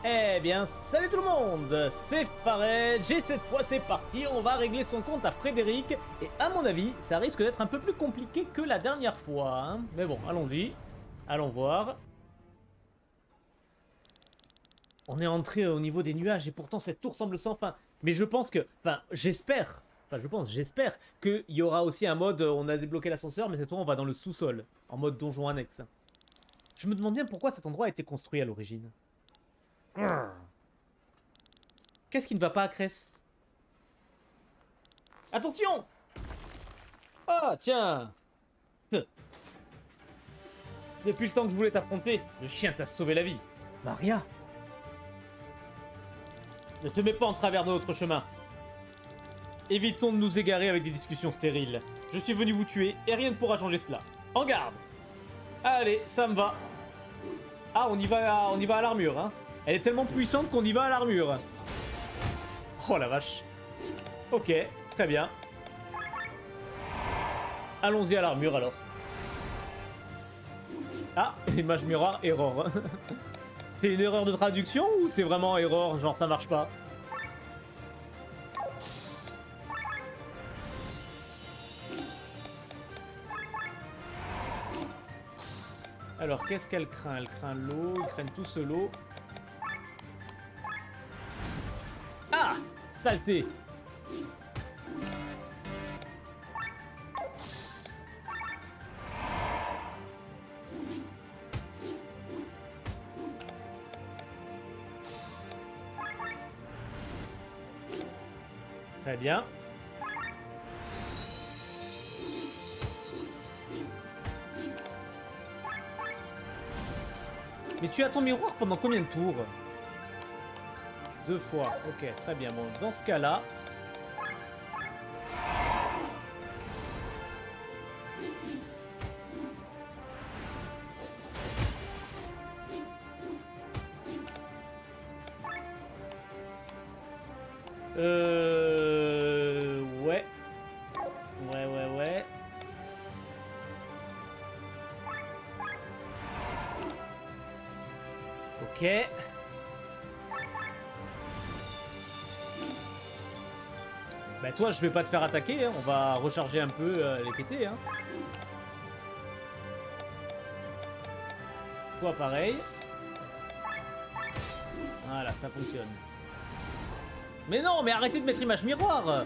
Eh bien, salut tout le monde, c'est Fared, et cette fois c'est parti, on va régler son compte à Frédéric, et à mon avis, ça risque d'être un peu plus compliqué que la dernière fois, hein. Mais bon, allons-y, allons voir. On est entré au niveau des nuages, et pourtant cette tour semble sans fin. Mais je pense que, j'espère qu'il y aura aussi un mode, on a débloqué l'ascenseur, mais cette fois on va dans le sous-sol, en mode donjon annexe. Je me demande bien pourquoi cet endroit a été construit à l'origine. Qu'est-ce qui ne va pas à Cress? Attention! Ah, tiens! Depuis le temps que je voulais t'affronter, le chien t'a sauvé la vie. Maria! Ne te mets pas en travers de notre chemin. Évitons de nous égarer avec des discussions stériles. Je suis venu vous tuer et rien ne pourra changer cela. En garde! Allez, ça me va. Ah, on y va à l'armure, hein. Elle est tellement puissante qu'on y va à l'armure. Oh la vache. Ok, très bien. Allons-y à l'armure alors. Ah, image miroir, error. C'est une erreur de traduction ou c'est vraiment error, genre ça marche pas? Alors, qu'est-ce qu'elle craint? Elle craint l'eau, ils craignent tous l'eau. Ah! Saleté! Très bien. Mais tu as ton miroir pendant combien de tours? 2 fois. Ok, très bien. Bon, dans ce cas-là... Ouais. Ouais. Ok. Bah toi, je vais pas te faire attaquer, hein. On va recharger un peu les PT, hein. Toi, pareil. Voilà, ça fonctionne. Mais non, mais arrêtez de mettre image miroir.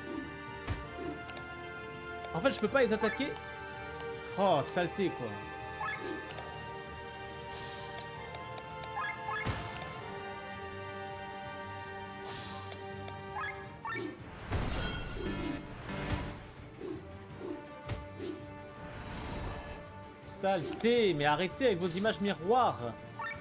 En fait, je peux pas les attaquer. Oh, saleté, quoi. Saleté, mais arrêtez avec vos images miroirs.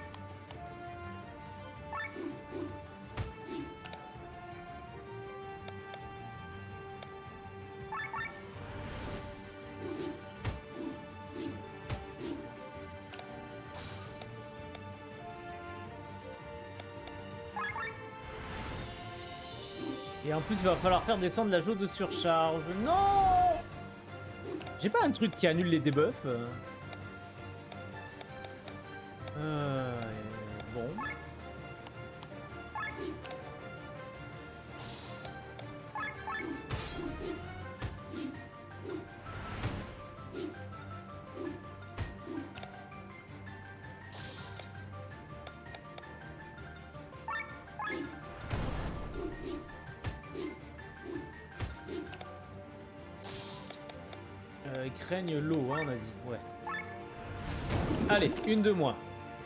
Et en plus, il va falloir faire descendre la jauge de surcharge. Non! J'ai pas un truc qui annule les debuffs. Bon. Ils craignent l'eau, hein, on a dit. Ouais. Allez, une de moins.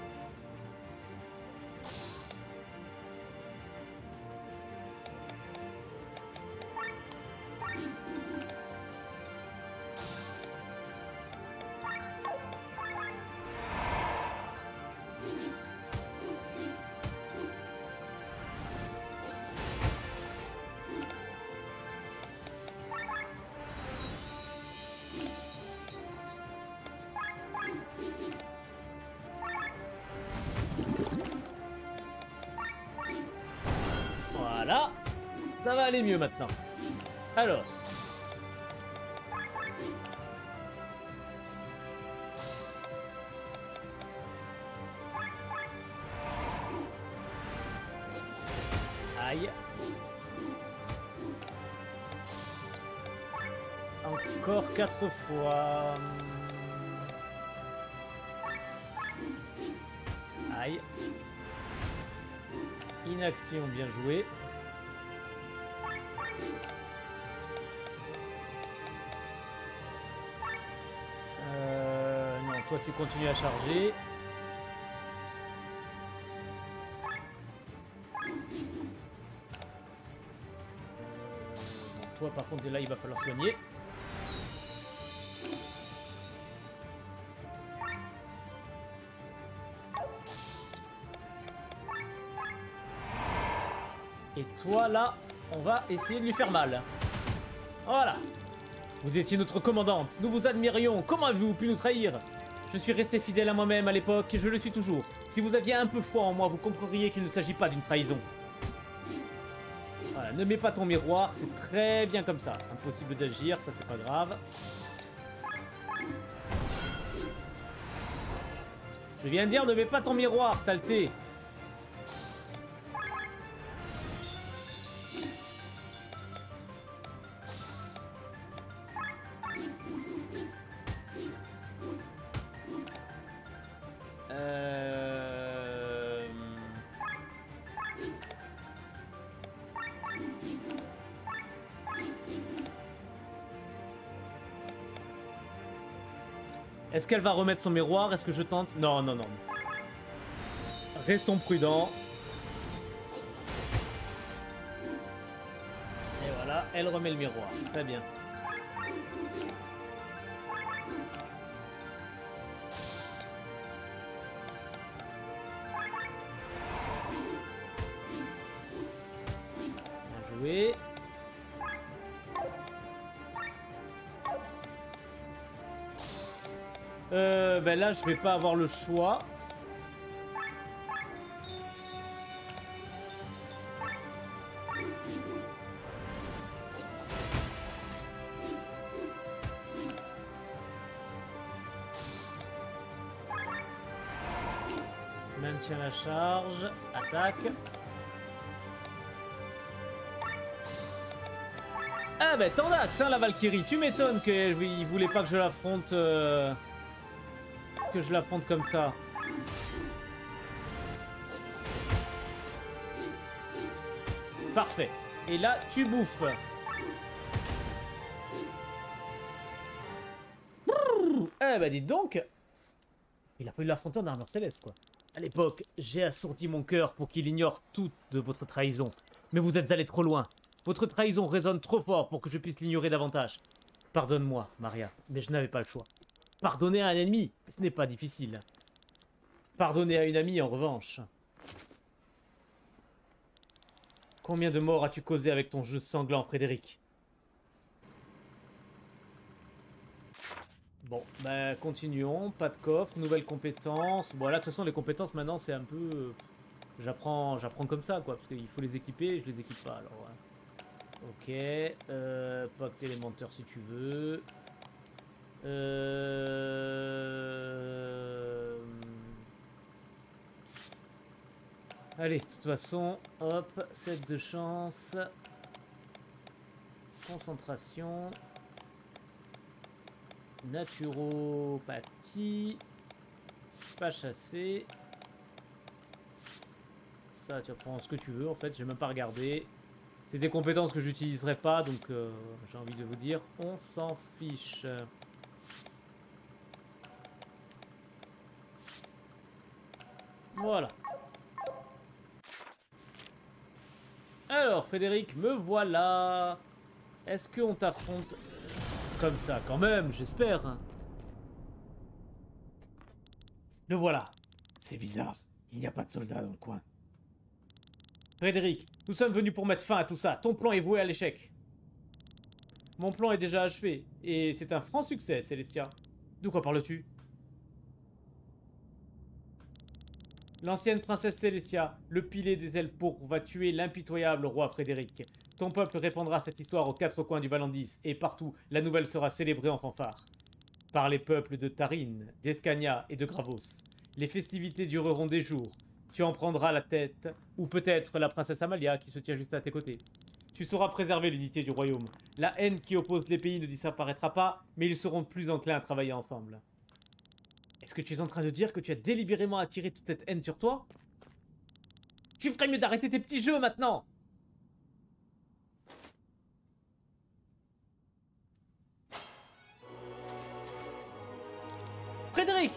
Voilà. Ça va aller mieux maintenant. Alors. Aïe. Encore 4 fois. Aïe. Inaction, bien joué. Non, toi tu continues à charger. Bon, toi par contre là il va falloir soigner. Et toi là, on va essayer de lui faire mal. Voilà. Vous étiez notre commandante, nous vous admirions, comment avez-vous pu nous trahir? Je suis resté fidèle à moi-même à l'époque et je le suis toujours. Si vous aviez un peu foi en moi, vous comprendriez qu'il ne s'agit pas d'une trahison. Voilà, ne mets pas ton miroir, c'est très bien comme ça. Impossible d'agir, ça c'est pas grave. Je viens de dire, ne mets pas ton miroir, saleté. Est-ce qu'elle va remettre son miroir? Est-ce que je tente? Non, non, non. Restons prudents. Et voilà, elle remet le miroir. Très bien. Bien joué. Ben là, je vais pas avoir le choix. Maintiens la charge. Attaque. Ah ben t'en as, hein, la Valkyrie. Tu m'étonnes qu'il voulait pas que je l'affronte... que je l'affronte comme ça. Parfait. Et là, tu bouffes. Eh bah dites donc. Il a fallu l'affronter en armure céleste, quoi. À l'époque, j'ai assourdi mon cœur pour qu'il ignore toute de votre trahison. Mais vous êtes allé trop loin. Votre trahison résonne trop fort pour que je puisse l'ignorer davantage. Pardonne-moi, Maria, mais je n'avais pas le choix. Pardonner à un ennemi, ce n'est pas difficile. Pardonner à une amie, en revanche. Combien de morts as-tu causé avec ton jeu sanglant, Frédéric? Bon, bah continuons. Pas de coffre, nouvelles compétences. Bon, là, de toute façon, les compétences, maintenant, c'est un peu... J'apprends comme ça, quoi. Parce qu'il faut les équiper, je les équipe pas, alors... Ouais. Ok. Pacte élémentaire, si tu veux. Allez, de toute façon, hop, 7 de chance. Concentration. Naturopathie. Pas chasser. Ça, tu apprends ce que tu veux, en fait, j'ai même pas regardé. C'est des compétences que j'utiliserai pas, donc j'ai envie de vous dire, on s'en fiche. Voilà. Alors, Frédéric, me voilà. Est-ce qu'on t'affronte comme ça, quand même, j'espère. Le voilà. C'est bizarre. Il n'y a pas de soldats dans le coin. Frédéric, nous sommes venus pour mettre fin à tout ça. Ton plan est voué à l'échec. Mon plan est déjà achevé. Et c'est un franc succès, Célestia. De quoi parles-tu? L'ancienne princesse Célestia, le pilier des ailes pourpres, va tuer l'impitoyable roi Frédéric. Ton peuple répandra cette histoire aux quatre coins du Valandis, et partout, la nouvelle sera célébrée en fanfare. Par les peuples de Tarine, d'Escania et de Gravos. Les festivités dureront des jours. Tu en prendras la tête, ou peut-être la princesse Amalia qui se tient juste à tes côtés. Tu sauras préserver l'unité du royaume. La haine qui oppose les pays ne disparaîtra pas, mais ils seront plus enclins à travailler ensemble. Est-ce que tu es en train de dire que tu as délibérément attiré toute cette haine sur toi? Tu ferais mieux d'arrêter tes petits jeux maintenant! Frédéric!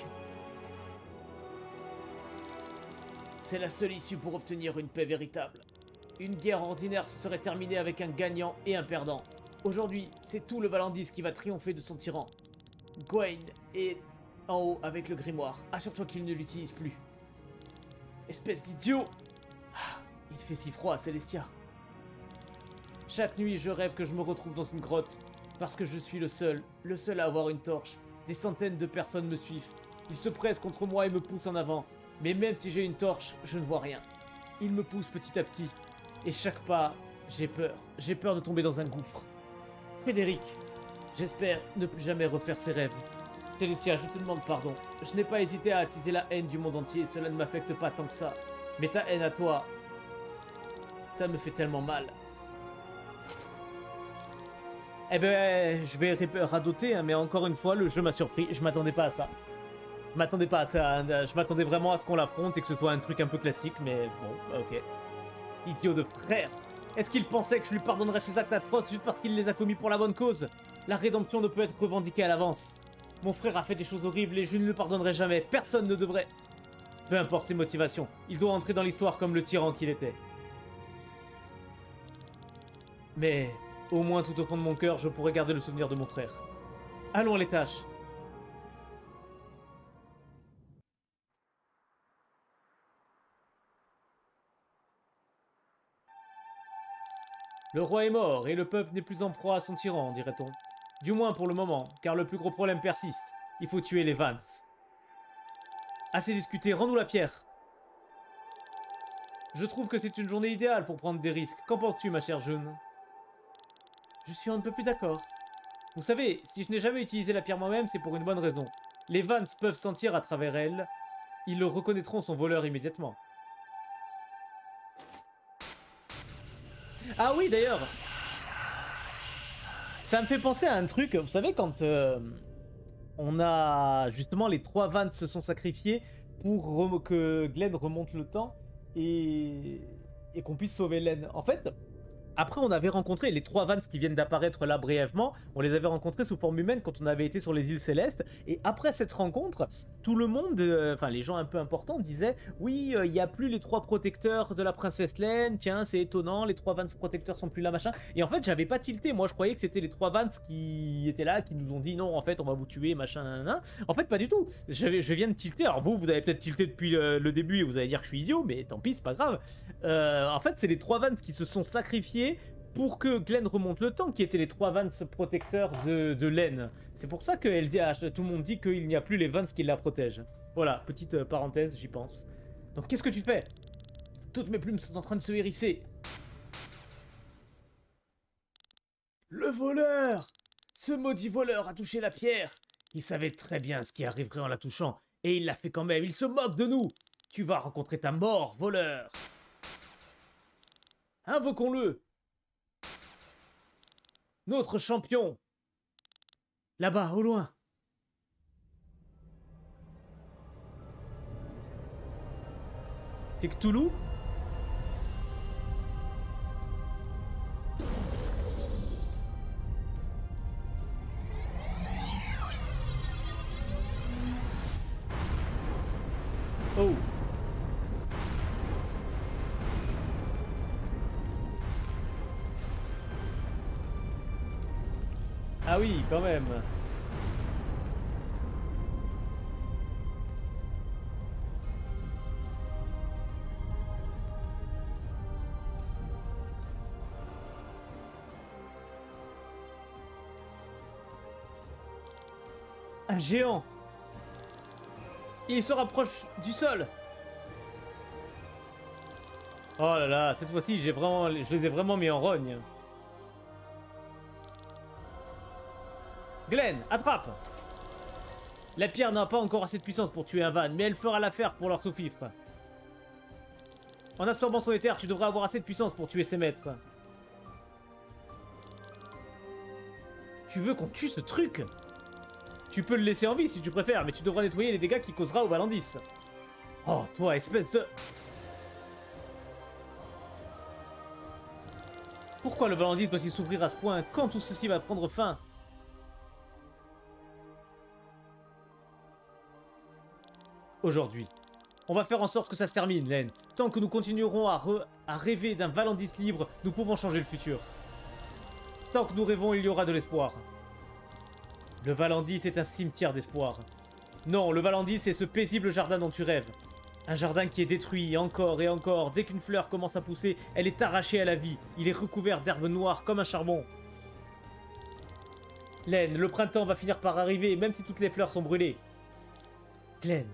C'est la seule issue pour obtenir une paix véritable. Une guerre ordinaire se serait terminée avec un gagnant et un perdant. Aujourd'hui, c'est tout le Valandis qui va triompher de son tyran. Gawain est en haut avec le grimoire. Assure-toi qu'il ne l'utilise plus. Espèce d'idiot! Il fait si froid à Célestia. Chaque nuit, je rêve que je me retrouve dans une grotte. Parce que je suis le seul à avoir une torche. Des centaines de personnes me suivent. Ils se pressent contre moi et me poussent en avant. Mais même si j'ai une torche, je ne vois rien. Ils me poussent petit à petit. Et chaque pas, j'ai peur. J'ai peur de tomber dans un gouffre. Frédéric, j'espère ne plus jamais refaire ces rêves. Célestia, je te demande pardon. Je n'ai pas hésité à attiser la haine du monde entier. Cela ne m'affecte pas tant que ça. Mais ta haine à toi, ça me fait tellement mal. Eh ben, je vais radoter, hein, mais encore une fois, le jeu m'a surpris. Je m'attendais pas à ça. Je m'attendais pas à ça. Je m'attendais vraiment à ce qu'on l'affronte et que ce soit un truc un peu classique, mais bon, ok. Idiot de frère. Est-ce qu'il pensait que je lui pardonnerais ses actes atroces juste parce qu'il les a commis pour la bonne cause? La rédemption ne peut être revendiquée à l'avance. Mon frère a fait des choses horribles et je ne le pardonnerai jamais. Personne ne devrait. Peu importe ses motivations, il doit entrer dans l'histoire comme le tyran qu'il était. Mais, au moins tout au fond de mon cœur, je pourrais garder le souvenir de mon frère. Allons à l'étage. Le roi est mort et le peuple n'est plus en proie à son tyran, dirait-on. Du moins pour le moment, car le plus gros problème persiste. Il faut tuer les Vance. Assez discuté, rends-nous la pierre. Je trouve que c'est une journée idéale pour prendre des risques. Qu'en penses-tu, ma chère June? Je suis un peu plus d'accord. Vous savez, si je n'ai jamais utilisé la pierre moi-même, c'est pour une bonne raison. Les Vance peuvent sentir à travers elle. Ils le reconnaîtront son voleur immédiatement. Ah oui, d'ailleurs, ça me fait penser à un truc. Vous savez, quand on a justement les 3 Vance se sont sacrifiés pour que Glenn remonte le temps et qu'on puisse sauver Len. En fait, après, on avait rencontré les 3 Vance qui viennent d'apparaître là brièvement. On les avait rencontrés sous forme humaine quand on avait été sur les îles Célestes. Et après cette rencontre, tout le monde, enfin les gens un peu importants disaient oui, il n'y a plus les 3 protecteurs de la princesse Len. Tiens, c'est étonnant, les 3 Vance protecteurs sont plus là, machin. Et en fait, j'avais pas tilté. Moi, je croyais que c'était les 3 Vance qui étaient là, qui nous ont dit non, en fait, on va vous tuer, machin, nanana. En fait, pas du tout. Je viens de tilter. Alors vous avez peut-être tilté depuis le début et vous allez dire que je suis idiot, mais tant pis, c'est pas grave. En fait, c'est les 3 Vance qui se sont sacrifiés pour que Glenn remonte le temps, qui étaient les 3 Vance protecteurs de Len. C'est pour ça que tout le monde dit qu'il n'y a plus les Vance qui la protègent. Voilà, petite parenthèse, j'y pense. Donc qu'est-ce que tu fais? Toutes mes plumes sont en train de se hérisser. Le voleur! Ce maudit voleur a touché la pierre. Il savait très bien ce qui arriverait en la touchant, et il l'a fait quand même. Il se moque de nous. Tu vas rencontrer ta mort, voleur. Invoquons-le. Notre champion. Là-bas, au loin. C'est Cthulhu? Oh. Ah oui, quand même. Un géant. Il se rapproche du sol. Oh là là, cette fois-ci, je les ai vraiment mis en rogne. Glenn, attrape! La pierre n'a pas encore assez de puissance pour tuer un van, mais elle fera l'affaire pour leur sous-fifre. En absorbant son éther, tu devrais avoir assez de puissance pour tuer ses maîtres. Tu veux qu'on tue ce truc? Tu peux le laisser en vie si tu préfères, mais tu devras nettoyer les dégâts qu'il causera au Valandis. Oh, toi, espèce de... Pourquoi le Valandis doit-il s'ouvrir à ce point? Quand tout ceci va prendre fin? Aujourd'hui. On va faire en sorte que ça se termine, Len. Tant que nous continuerons à rêver d'un Valandis libre, nous pouvons changer le futur. Tant que nous rêvons, il y aura de l'espoir. Le Valandis est un cimetière d'espoir. Non, le Valandis est ce paisible jardin dont tu rêves. Un jardin qui est détruit encore et encore. Dès qu'une fleur commence à pousser, elle est arrachée à la vie. Il est recouvert d'herbes noires comme un charbon. Len, le printemps va finir par arriver, même si toutes les fleurs sont brûlées. Glenn.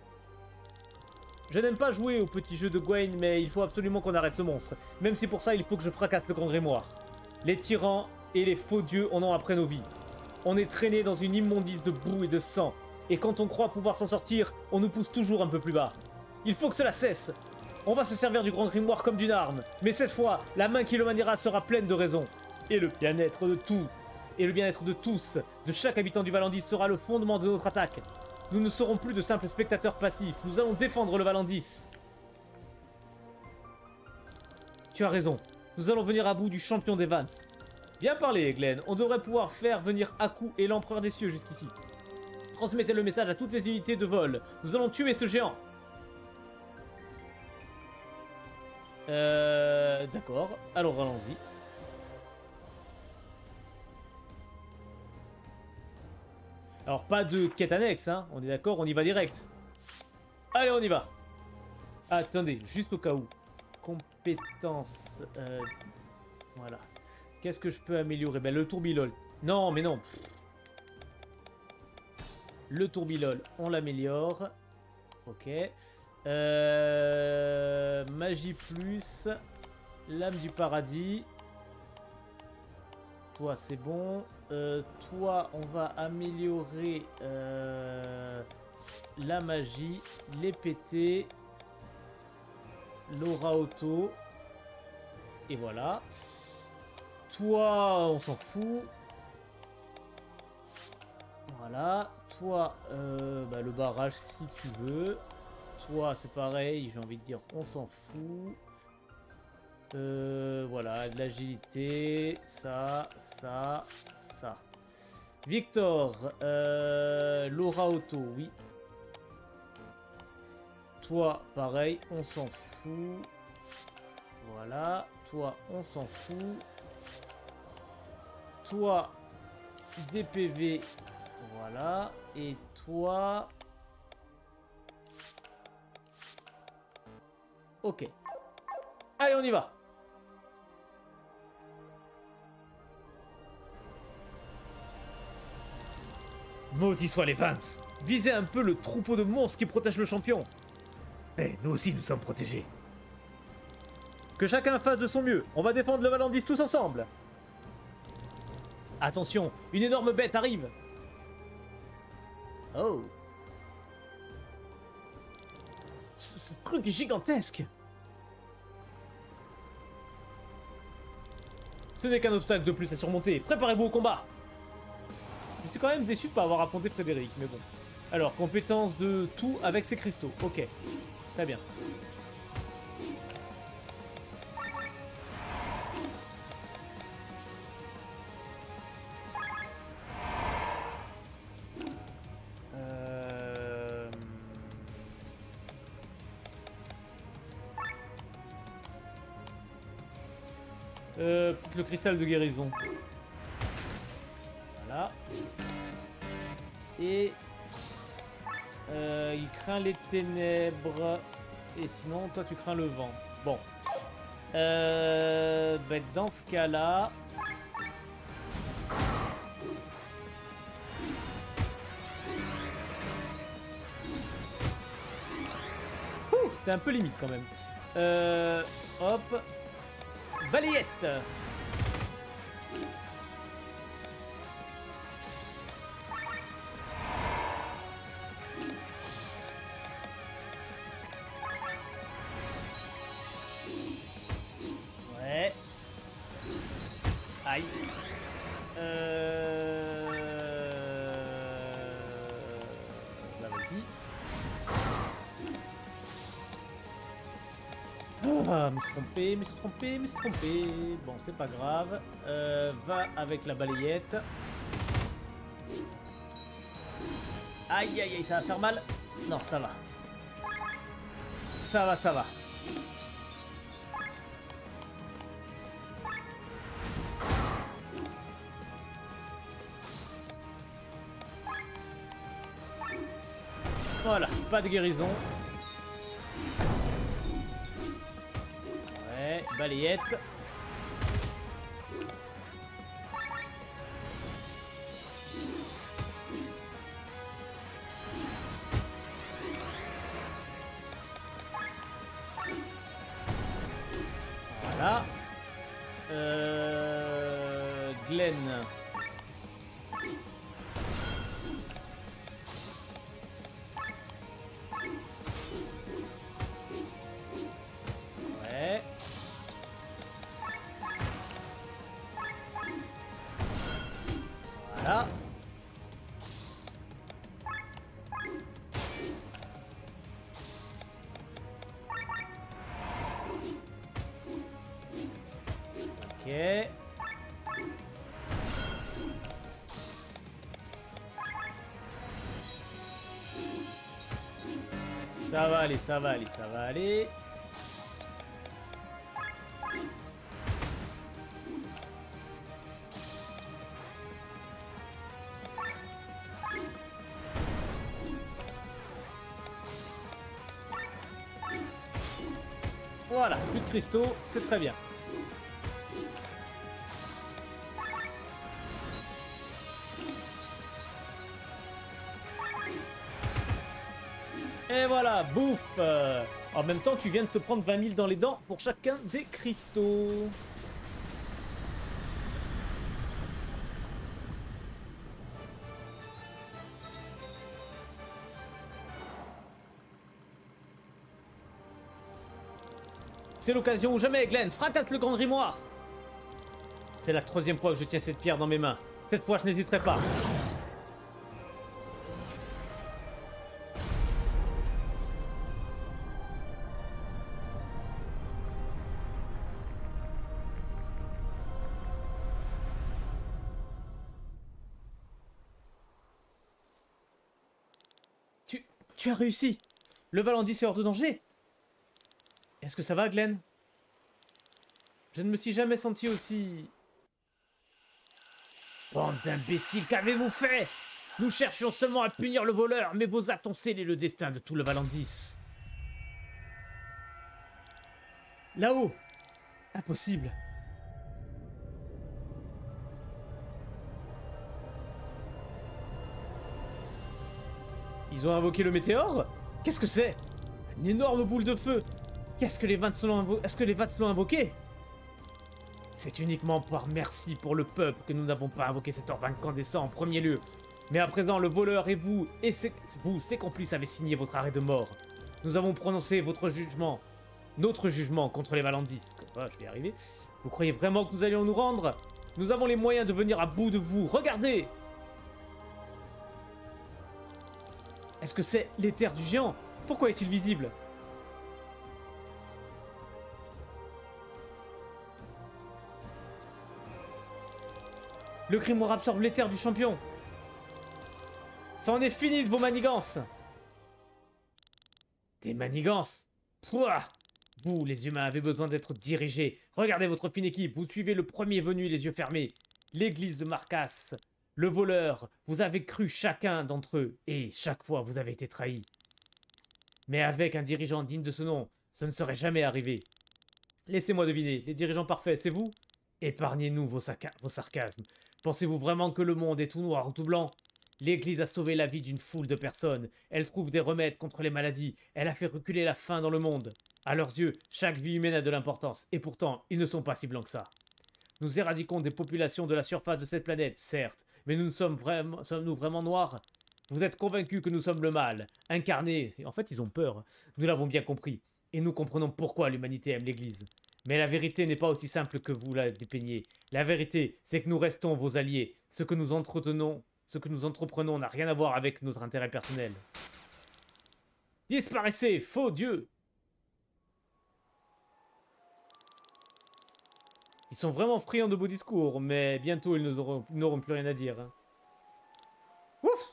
Je n'aime pas jouer au petit jeu de Gwen, mais il faut absolument qu'on arrête ce monstre. Même si pour ça, il faut que je fracasse le grand grimoire. Les tyrans et les faux dieux en ont après nos vies. On est traîné dans une immondice de boue et de sang. Et quand on croit pouvoir s'en sortir, on nous pousse toujours un peu plus bas. Il faut que cela cesse. On va se servir du grand grimoire comme d'une arme. Mais cette fois, la main qui le maniera sera pleine de raison. Et le bien-être de tous, de chaque habitant du Valandis sera le fondement de notre attaque. Nous ne serons plus de simples spectateurs passifs. Nous allons défendre le Valandis. Tu as raison. Nous allons venir à bout du champion des Vans. Bien parlé, Glenn. On devrait pouvoir faire venir Aku et l'Empereur des Cieux jusqu'ici. Transmettez le message à toutes les unités de vol. Nous allons tuer ce géant. D'accord. Alors, allons-y. Alors, pas de quête annexe, hein. On est d'accord, on y va direct. Allez, on y va. Attendez, juste au cas où. Compétences. Voilà. Qu'est-ce que je peux améliorer? Ben, le tourbilol. Non, mais non. Le tourbilol, on l'améliore. Ok. Magie plus. Lame du paradis. Toi, c'est bon. Toi, on va améliorer la magie, les pétés, l'aura auto. Et voilà. Toi, on s'en fout. Voilà. Toi, bah, le barrage si tu veux. Toi, c'est pareil, j'ai envie de dire, on s'en fout. Voilà, de l'agilité, ça. Victor, l'aura auto, oui. Toi, pareil, on s'en fout. Voilà, toi, on s'en fout. Toi, DPV, voilà. Et toi... Ok. Allez, on y va. Maudits soient les Vance. Visez un peu le troupeau de monstres qui protège le champion. Mais nous aussi, nous sommes protégés. Que chacun fasse de son mieux. On va défendre le Valandis tous ensemble. Attention, une énorme bête arrive. Oh. Ce truc est gigantesque. Ce n'est qu'un obstacle de plus à surmonter. Préparez-vous au combat. Je suis quand même déçu de ne pas avoir affronté Frédéric, mais bon. Alors, compétence de tout avec ses cristaux. Ok. Très bien. Le cristal de guérison. Voilà. Et il craint les ténèbres. Et sinon, toi, tu crains le vent. Bon. Ben, dans ce cas-là... C'était un peu limite quand même. Hop. Balayette. Aïe. Bah vas-y. Ah, me suis trompé, me suis trompé, me suis trompé. Bon, c'est pas grave. Va avec la balayette. Aïe, aïe, aïe, ça va faire mal. Non, ça va. Ça va, ça va. Voilà, pas de guérison. Ouais, balayette. Voilà. Glenn. Ouais. Voilà. Ok. Ça va aller, ça va aller, ça va aller. Voilà, plus de cristaux, c'est très bien. Et voilà, bouffe. En même temps, tu viens de te prendre 20 000 dans les dents pour chacun des cristaux. C'est l'occasion ou jamais, Glenn. Fracasse le grand grimoire. C'est la 3e fois que je tiens cette pierre dans mes mains. Cette fois, je n'hésiterai pas. Tu as réussi. Le Valandis est hors de danger. Est-ce que ça va, Glenn? Je ne me suis jamais senti aussi... Bande d'imbéciles, qu'avez-vous fait? Nous cherchions seulement à punir le voleur, mais vos actes ont scellé le destin de tout le Valandis. Là-haut. Impossible. Ils ont invoqué le météore? Qu'est-ce que c'est? Une énorme boule de feu. Qu'est-ce que les Vats l'ont invoqué? C'est uniquement par merci pour le peuple que nous n'avons pas invoqué cet orbe incandescent en premier lieu. Mais à présent, le voleur et vous, ses complices, avez signé votre arrêt de mort. Nous avons prononcé votre jugement, notre jugement contre les Valandis. Oh, je vais y arriver. Vous croyez vraiment que nous allions nous rendre? Nous avons les moyens de venir à bout de vous. Regardez! Est-ce que c'est l'éther du géant? Pourquoi est-il visible? Le grimoire absorbe l'éther du champion. Ça en est fini de vos manigances. Des manigances? Pouah! Vous, les humains, avez besoin d'être dirigés. Regardez votre fine équipe. Vous suivez le premier venu les yeux fermés. L'église de Marcas. Le voleur. Vous avez cru chacun d'entre eux. Et chaque fois, vous avez été trahis. Mais avec un dirigeant digne de ce nom, ce ne serait jamais arrivé. Laissez-moi deviner. Les dirigeants parfaits, c'est vous? Épargnez-nous vos sarcasmes. Pensez-vous vraiment que le monde est tout noir ou tout blanc? L'Église a sauvé la vie d'une foule de personnes. Elle trouve des remèdes contre les maladies. Elle a fait reculer la faim dans le monde. À leurs yeux, chaque vie humaine a de l'importance. Et pourtant, ils ne sont pas si blancs que ça. Nous éradiquons des populations de la surface de cette planète, certes. Mais sommes-nous vraiment noirs? Vous êtes convaincus que nous sommes le mal, incarné. En fait, ils ont peur. Nous l'avons bien compris. Et nous comprenons pourquoi l'humanité aime l'Église. Mais la vérité n'est pas aussi simple que vous la dépeignez. La vérité, c'est que nous restons vos alliés. Ce que nous entreprenons n'a rien à voir avec notre intérêt personnel. Disparaissez, faux dieu! Ils sont vraiment friands de beaux discours, mais bientôt ils n'auront plus rien à dire. Hein. Ouf!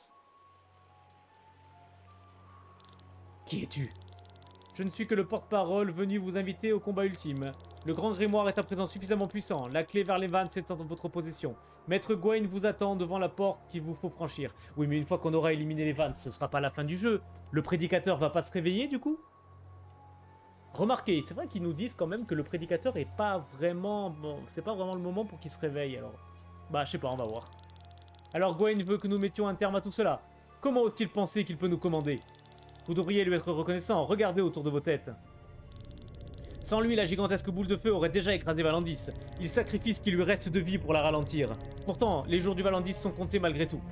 Qui es-tu? Je ne suis que le porte-parole venu vous inviter au combat ultime. Le grand grimoire est à présent suffisamment puissant. La clé vers les vannes est en votre possession. Maître Gawain vous attend devant la porte qu'il vous faut franchir. Oui, mais une fois qu'on aura éliminé les vannes, ce sera pas la fin du jeu. Le prédicateur va pas se réveiller du coup? Remarquez, c'est vrai qu'ils nous disent quand même que le prédicateur est pas vraiment... Bon, c'est pas vraiment le moment pour qu'il se réveille, alors... Bah, je sais pas, on va voir. Alors Gawain veut que nous mettions un terme à tout cela. Comment ose-t-il penser qu'il peut nous commander? Vous devriez lui être reconnaissant, regardez autour de vos têtes. Sans lui, la gigantesque boule de feu aurait déjà écrasé Valandis. Il sacrifie ce qui lui reste de vie pour la ralentir. Pourtant, les jours du Valandis sont comptés malgré tout.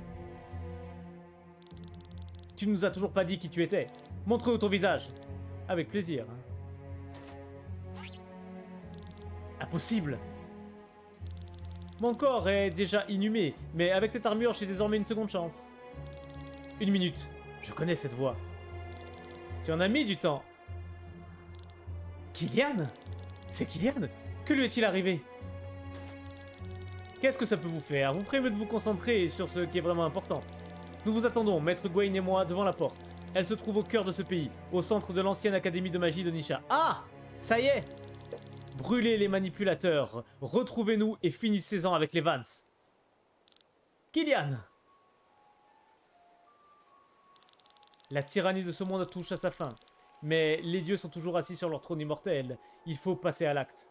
Tu ne nous as toujours pas dit qui tu étais. Montre-nous ton visage. Avec plaisir. Impossible. Mon corps est déjà inhumé, mais avec cette armure, j'ai désormais une seconde chance. Une minute. Je connais cette voix. Tu en as mis du temps. Kylian? C'est Kylian? Que lui est-il arrivé? Qu'est-ce que ça peut vous faire? Vous ferez mieux de vous concentrer sur ce qui est vraiment important. Nous vous attendons, Maître Gawain et moi, devant la porte. Elle se trouve au cœur de ce pays, au centre de l'ancienne académie de magie de Nisha. Ah! Ça y est! Brûlez les manipulateurs, retrouvez-nous et finissez-en avec les Vance. Kylian! La tyrannie de ce monde touche à sa fin. Mais les dieux sont toujours assis sur leur trône immortel. Il faut passer à l'acte.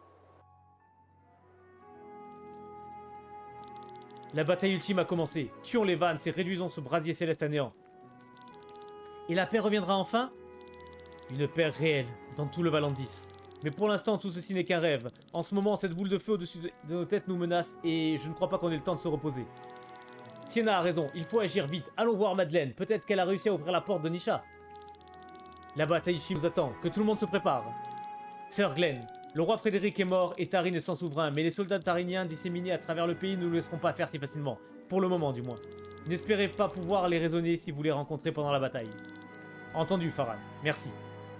La bataille ultime a commencé. Tuons les Vance et réduisons ce brasier céleste à néant. Et la paix reviendra enfin? Une paix réelle dans tout le Valandis. Mais pour l'instant, tout ceci n'est qu'un rêve. En ce moment, cette boule de feu au-dessus de nos têtes nous menace et je ne crois pas qu'on ait le temps de se reposer. Sienna a raison, il faut agir vite. Allons voir Madeleine. Peut-être qu'elle a réussi à ouvrir la porte de Nisha. La bataille ultime nous attend. Que tout le monde se prépare. Sœur Glenn, le roi Frédéric est mort et Tarin est sans souverain, mais les soldats tariniens disséminés à travers le pays ne nous laisseront pas faire si facilement. Pour le moment, du moins. N'espérez pas pouvoir les raisonner si vous les rencontrez pendant la bataille. Entendu, Farhan. Merci.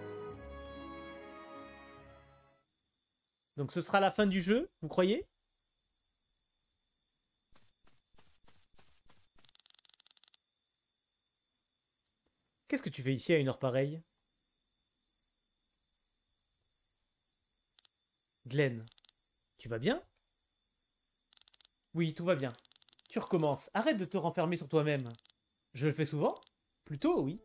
Donc ce sera la fin du jeu, vous croyez? Qu'est-ce que tu fais ici à une heure pareille? Glenn, tu vas bien? Oui, tout va bien. Tu recommences. Arrête de te renfermer sur toi-même. Je le fais souvent? Plutôt, oui.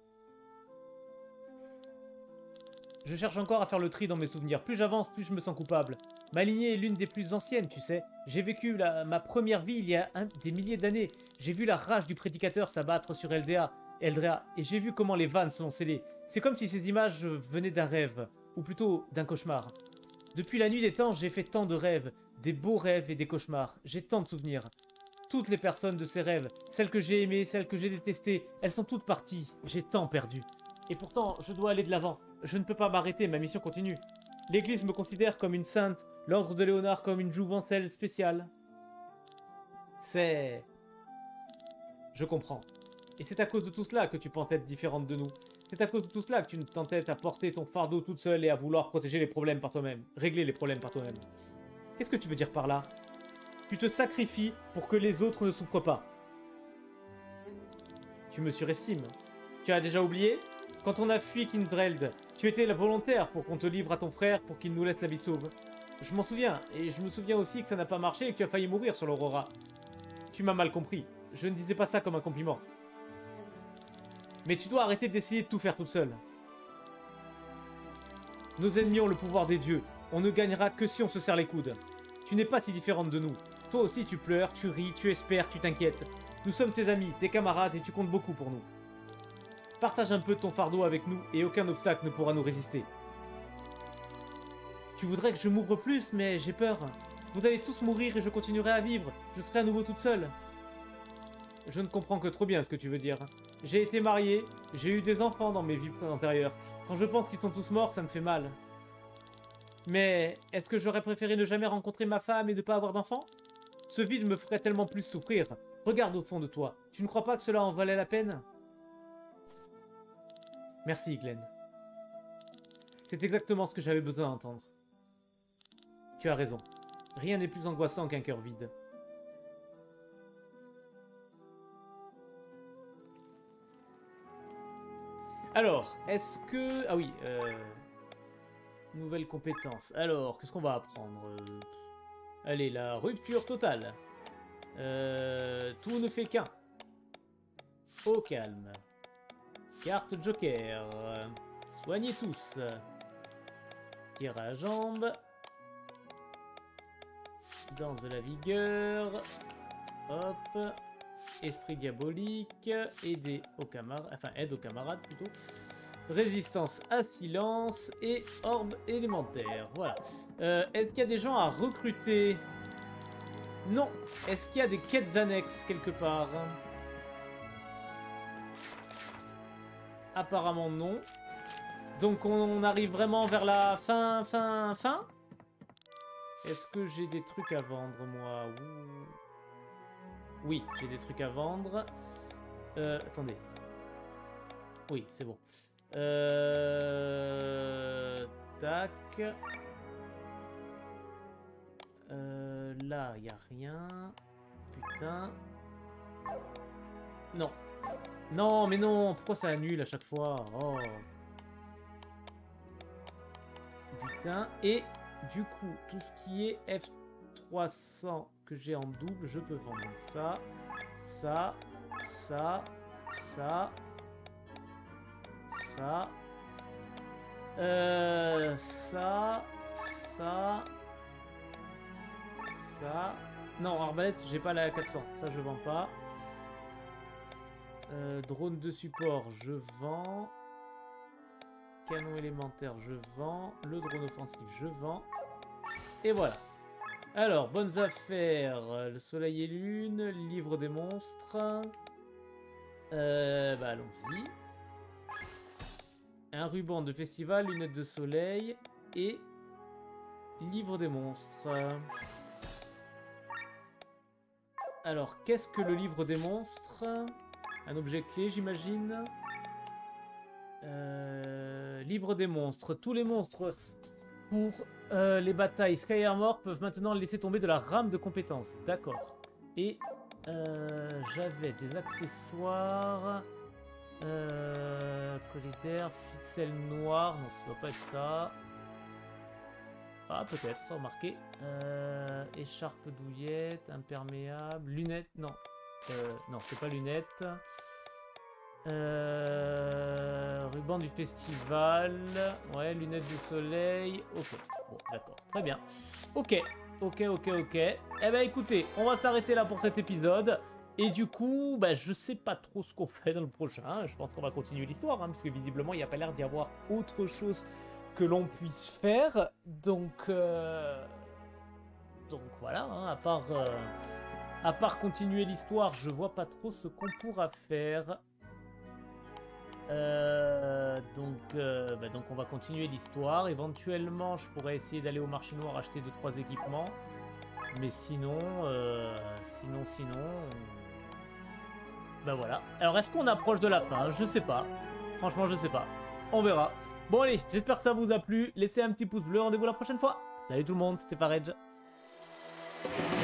Je cherche encore à faire le tri dans mes souvenirs. Plus j'avance, plus je me sens coupable. Ma lignée est l'une des plus anciennes, tu sais. J'ai vécu ma première vie il y a des milliers d'années. J'ai vu la rage du prédicateur s'abattre sur Eldrea, et j'ai vu comment les vannes sont scellées. C'est comme si ces images venaient d'un rêve, ou plutôt d'un cauchemar. Depuis la nuit des temps, j'ai fait tant de rêves, des beaux rêves et des cauchemars. J'ai tant de souvenirs. Toutes les personnes de ces rêves, celles que j'ai aimées, celles que j'ai détestées, elles sont toutes parties. J'ai tant perdu. Et pourtant, je dois aller de l'avant. Je ne peux pas m'arrêter, ma mission continue. L'Église me considère comme une sainte, l'Ordre de Léonard comme une jouvencelle spéciale. C'est... Je comprends. Et c'est à cause de tout cela que tu penses être différente de nous. C'est à cause de tout cela que tu ne t'entêtes à porter ton fardeau toute seule et à vouloir protéger les problèmes par toi-même. Régler les problèmes par toi-même. Qu'est-ce que tu veux dire par là? Tu te sacrifies pour que les autres ne souffrent pas. Tu me surestimes. Tu as déjà oublié? Quand on a fui Kindreld, tu étais la volontaire pour qu'on te livre à ton frère pour qu'il nous laisse la vie sauve. Je m'en souviens, et je me souviens aussi que ça n'a pas marché et que tu as failli mourir sur l'Aurora. Tu m'as mal compris. Je ne disais pas ça comme un compliment. Mais tu dois arrêter d'essayer de tout faire toute seule. Nos ennemis ont le pouvoir des dieux. On ne gagnera que si on se serre les coudes. Tu n'es pas si différente de nous. Toi aussi tu pleures, tu ris, tu espères, tu t'inquiètes. Nous sommes tes amis, tes camarades et tu comptes beaucoup pour nous. Partage un peu de ton fardeau avec nous et aucun obstacle ne pourra nous résister. Tu voudrais que je m'ouvre plus, mais j'ai peur. Vous allez tous mourir et je continuerai à vivre. Je serai à nouveau toute seule. Je ne comprends que trop bien ce que tu veux dire. J'ai été mariée, j'ai eu des enfants dans mes vies antérieures. Quand je pense qu'ils sont tous morts, ça me fait mal. Mais est-ce que j'aurais préféré ne jamais rencontrer ma femme et ne pas avoir d'enfant? Ce vide me ferait tellement plus souffrir. Regarde au fond de toi. Tu ne crois pas que cela en valait la peine? Merci, Glenn. C'est exactement ce que j'avais besoin d'entendre. Tu as raison. Rien n'est plus angoissant qu'un cœur vide. Alors, est-ce que... Ah oui, nouvelle compétence. Alors, qu'est-ce qu'on va apprendre? Allez, la rupture totale. Tout ne fait qu'un. Au calme. Carte joker. Soignez tous. Tir à la jambe. Danse de la vigueur. Hop. Esprit diabolique. Aider aux camarades. Enfin, aide aux camarades plutôt. Résistance à silence. Et orbe élémentaire. Voilà. Est-ce qu'il y a des gens à recruter? Non. Est-ce qu'il y a des quêtes annexes quelque part? Apparemment non. Donc on arrive vraiment vers la fin. Est-ce que j'ai des trucs à vendre moi? Oui, j'ai des trucs à vendre. Attendez. Oui, c'est bon. Tac. Là, il n'y a rien. Putain. Non. Non, mais non. Pourquoi ça annule à chaque fois? Oh. Putain. Et du coup, tout ce qui est F300 que j'ai en double, je peux vendre ça. Ça. Ça. Ça. Ça. Ça. Ça. Ça. Non, arbalète, j'ai pas la 400. Ça, je vends pas. Drone de support, je vends. Canon élémentaire, je vends. Le drone offensif, je vends. Et voilà. Alors, bonnes affaires. Le soleil et lune. Livre des monstres. Bah, allons-y. Un ruban de festival, lunettes de soleil. Et livre des monstres. Alors, qu'est-ce que le livre des monstres? Un objet clé, j'imagine. Livre des monstres. Tous les monstres pour les batailles Sky Armor peuvent maintenant laisser tomber de la rame de compétences. D'accord. Et j'avais des accessoires. Collier d'air, ficelle noire. Non, ça doit pas être ça. Ah, peut-être, sans remarquer. Écharpe douillette, imperméable, lunettes, non. Non, c'est pas lunettes. Ruban du festival. Ouais, lunettes de soleil. Ok, bon, d'accord, très bien. Ok. Eh ben écoutez, on va s'arrêter là pour cet épisode. Et du coup, bah, je sais pas trop ce qu'on fait dans le prochain. Je pense qu'on va continuer l'histoire, hein, parce que visiblement, il n'y a pas l'air d'y avoir autre chose que l'on puisse faire. Donc voilà, hein, à part continuer l'histoire, je vois pas trop ce qu'on pourra faire. Donc on va continuer l'histoire. Éventuellement, je pourrais essayer d'aller au marché noir acheter 2-3 équipements. Mais sinon... Ben voilà. Alors, est-ce qu'on approche de la fin? Je sais pas. Franchement, je sais pas. On verra. Bon, allez, j'espère que ça vous a plu. Laissez un petit pouce bleu. Rendez-vous la prochaine fois. Salut tout le monde, c'était Farej.